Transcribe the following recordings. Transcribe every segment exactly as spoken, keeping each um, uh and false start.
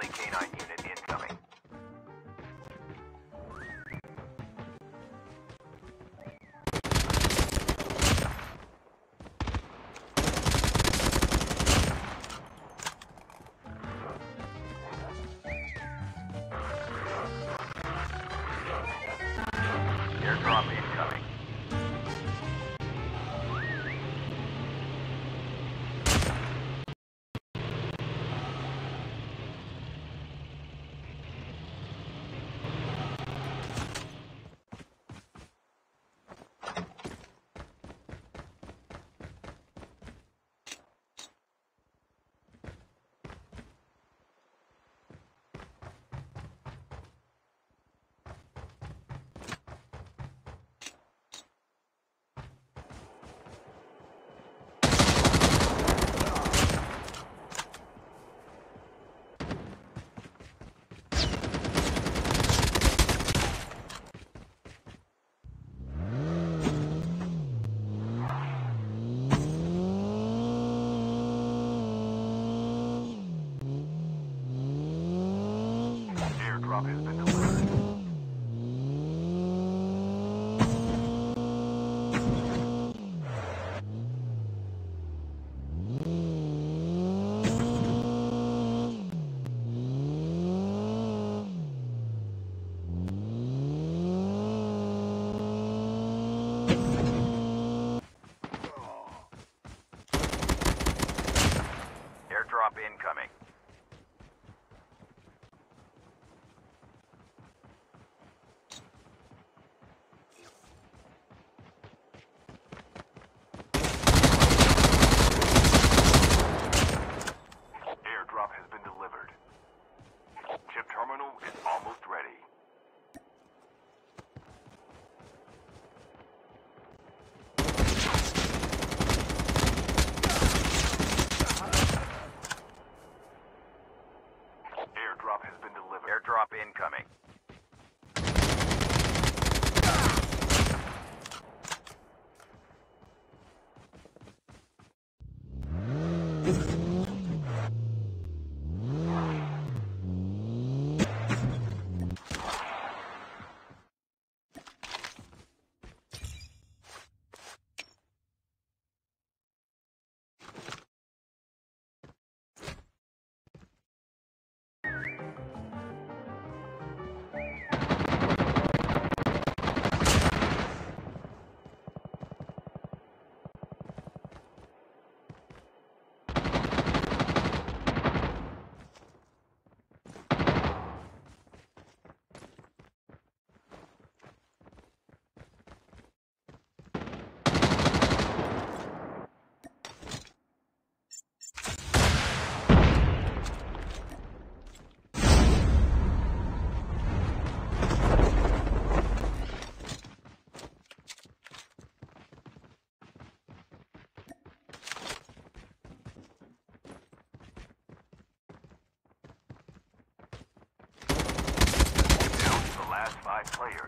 Friendly canine unit incoming. Airdrop incoming. Airdrop has been delivered. Airdrop incoming. Airdrop has been delivered. Chip terminal is almost ready. Airdrop has been delivered. Airdrop incoming. Five players.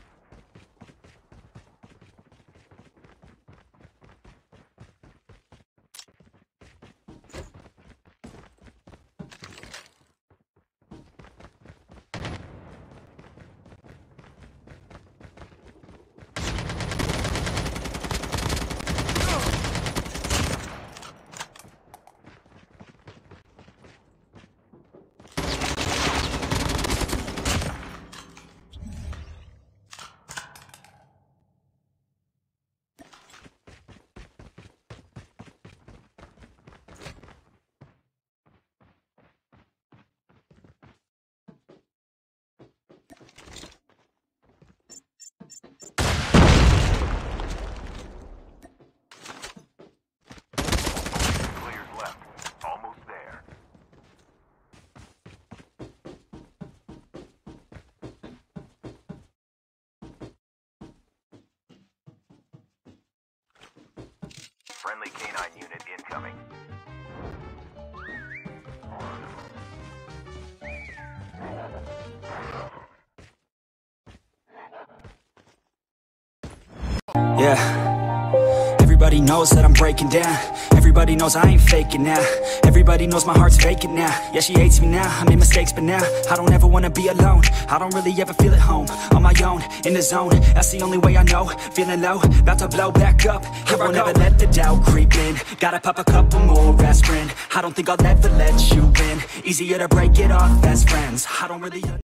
Players left. Almost there. Friendly canine unit incoming. Yeah. Everybody Everybody knows that I'm breaking down. Everybody knows I ain't faking now. Everybody knows my heart's vacant now. Yeah, she hates me now, I made mistakes but now I don't ever wanna be alone. I don't really ever feel at home. On my own, in the zone, that's the only way I know. Feeling low, about to blow back up. Here I won't ever let the doubt creep in. Gotta pop a couple more aspirin. I don't think I'll ever let you in. Easier to break it off best friends. I don't really